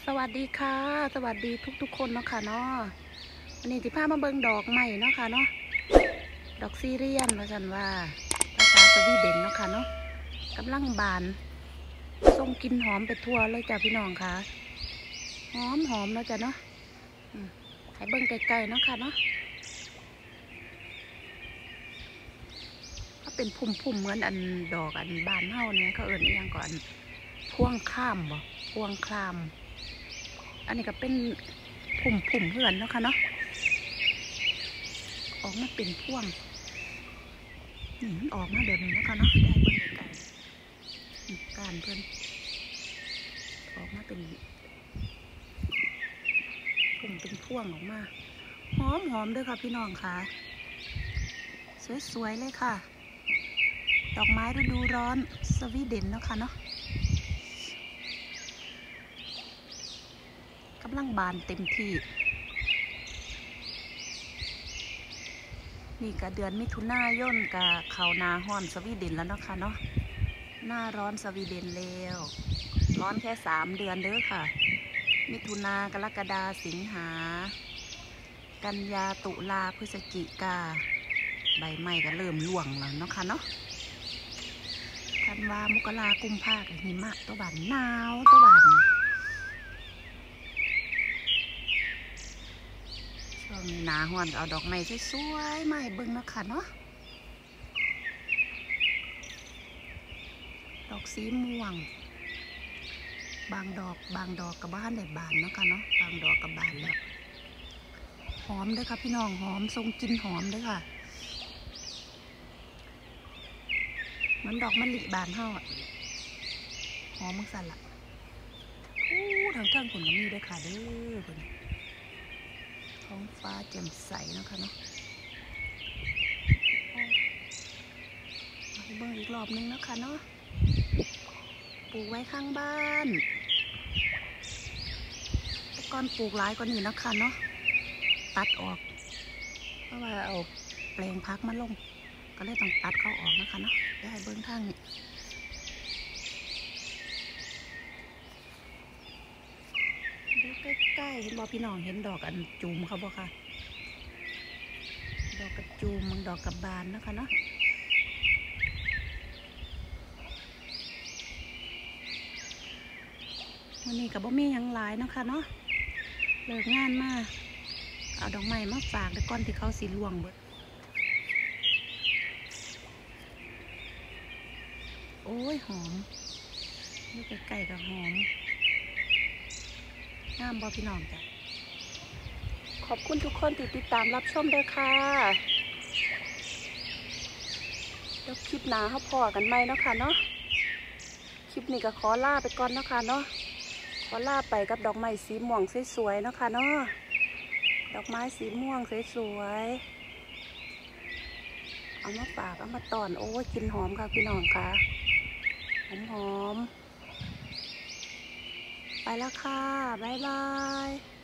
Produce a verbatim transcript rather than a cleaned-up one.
สวัสดีค่ะสวัสดีทุกๆคนเนาะค่ะเนาะวันนี้ที่พามาเบิ่งดอกใหม่เนาะค่ะเนาะดอกซีเรียนว่าฉันว่าภาษาสวีเดนเนาะค่ะเนาะกำลังบานส่งกลิ่นหอมไปทั่วเลยจ้ะพี่น้องค่ะหอมหอมเนาะจ้ะเนาะให้เบิ่งไกลๆเนาะค่ะเนาะก็เป็นพุ่มๆเหมือนอันดอกอันบานเฮาเนี่ยเขาเอิ่นอย่างก่อนพวงข้ามบ่พวงคลามอันนี้ก็เป็นพุ่มพุ่มเพื่อนเนาะค่ะเนาะออกมาเป็นพ่วงนี่มันออกมาแบบนี้เนาะค่ะเนาะได้เบิ่งไกลๆการเพื่อนออกมาเป็นพุ่มเป็นพ่วงออกมาหอมหอมด้วยค่ะพี่น้องค่ะสวยๆเลยค่ะดอกไม้ฤดูร้อนสวีเดนเนาะค่ะเนาะกำลังบานเต็มที่นี่ก็เดือนมิถุนายนกับเขานาฮ้อนสวีเดนแล้วเนาะค่ะเนาะหน้าร้อนสวีเดนแล้วร้อนแค่สามเดือนเด้อค่ะมิถุนากรกฎาสิงหากันยาตุลาพฤศจิกาใบไม้ก็เริ่มร่วงแล้วเนาะค่ะเนาะธันวามกรากุมภาพันธ์หิมะตัวบานหนาวตัวบานช่วงนี้หนาฮ้อนเอาดอกไม้สวยๆมาให้เบิ่งเนาะค่ะเนาะดอกสีม่วงบางดอกบางดอกกับบ้านในบานเนาะค่ะเนาะบางดอกกับบานแล้วหอมด้วยค่ะพี่น้องหอมทรงกลิ่นหอมด้วยค่ะเหมือนดอกมะลิบานเฮาหอมมักสั่นละอู้ทางเทิงผลก็มีด้วยค่ะเด้อเพิ่นท้องฟ้าแจ่มใสเนาะค่ะเนาะมาเบิ่งอีกรอบนึงเนาะค่ะเนาะปลูกไว้ข้างบ้านแต่ก่อนปลูกหลายกว่านี้เนาะค่ะเนาะตัดออกเพราะว่าเอาแปลงพักมาลงก็เลยต้องตัดเขาออกนะคะเนาะได้เบิ้งทางนี้ดูใกล้ๆเห็นบอพี่น้องเห็นดอกอันจูมเขาบ่ค่ะดอกกระจูมมันดอกกระบานนะคะเนาะวันนี้กับบ่มียังหลายนะคะเนาะเลิกงานมาเอาดอกไม้มาฝากแต่ก่อนที่เขาสีล่วงเบิดโอ้ยหอมดูใกล้ๆกับหอมงามบอพี่น้องจ้ะขอบคุณทุกคนที่ติดตามรับชมด้วยค่ะเดี๋ยวคลิปหน้าเขาพอกันไหมเนาะค่ะเนาะคลิปนี้ก็ขอลาไปก่อนเนาะค่ะเนาะขอลาไปกับดอกไม้สีม่วงสวยๆเนาะค่ะเนาะดอกไม้สีม่วงสวยๆเอามาฝากเอามาตอนโอ้ยกลิ่นหอมค่ะพี่น้องค่ะหอมหอมไปแล้วค่ะบ๊ายบาย